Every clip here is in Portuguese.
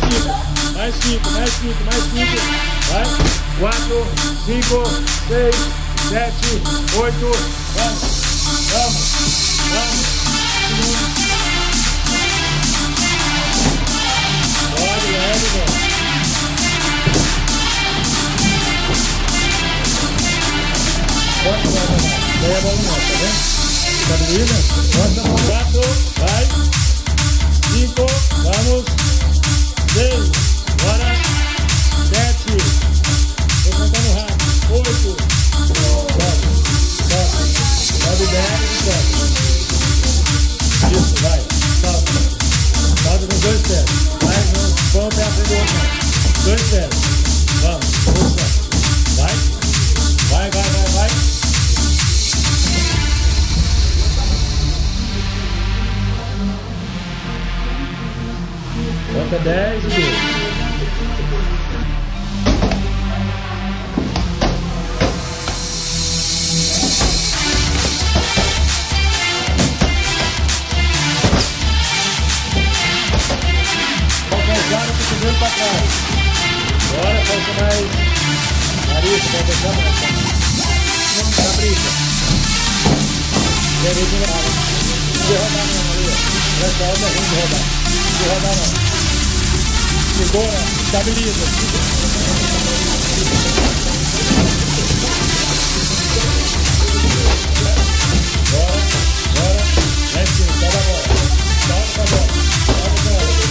mais 5, mais 5, mais 5, vai, 4, 5, 6, 7, 8, vamos, vamos, vamos, pode, leve, velho. Pode, daí a bola não, tá vendo? Estabiliza, bota a mão, 4, vai, 5, vamos, 6, bora, 7, tô contando rápido, 8, sobe 10 e sobe. Isso, vai, salta com 2 pés, vai, não põe o pé à frente do outro não, 2 pés, vamos, posição, vai, vai, vai, vai, vai. Conta 10 e 2. Calcanhar com o primeiro para trás. Agora falta mais nariz, vai deixar mais. Capricha. Direito de lado. De rodar não, Maria. Essa outra é ruim de rodar. De rodar não. Segura, estabiliza. Bora, bora. Desce, sobe a bola. Sobe a bola. Sobe a bola.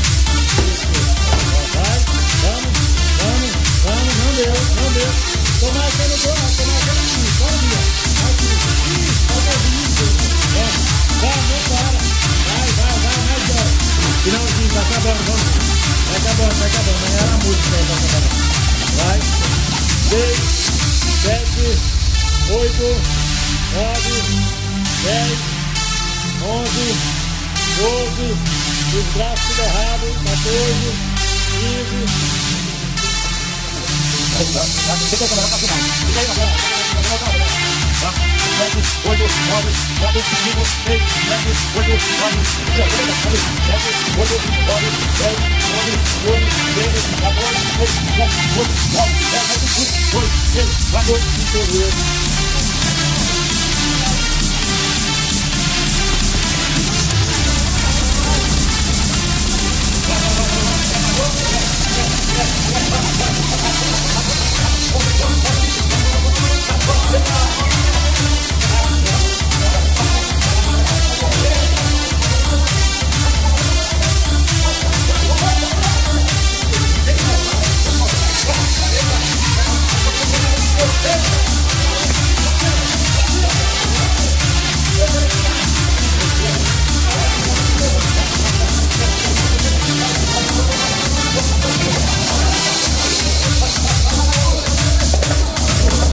Vai, vamos, vamos, vamos. Não deu, não deu. Tô marcando gol, tô marcando aqui. Sobe, ó. Aqui. Ih, falta 20. Vamos, vamos, não para. Vai, vai, vai, mais 10. Finalzinho, tá acabando, vamos. Vai acabando, amanhã era música aí, vai acabando. Vai, 6, 7, 8, 9, 10, 11, 12, os braços tudo errado, 14, 15. Fica aí, câmera, pra final. Fica aí, câmera. 7, 8, 9, 4, 5, 6, 7, 8, 9, 7, 8, 9, 10, 11, 12, 13, 14, 15, 16, 17, 18, 19, 20, 21, 22, 23, 24, 25, 26.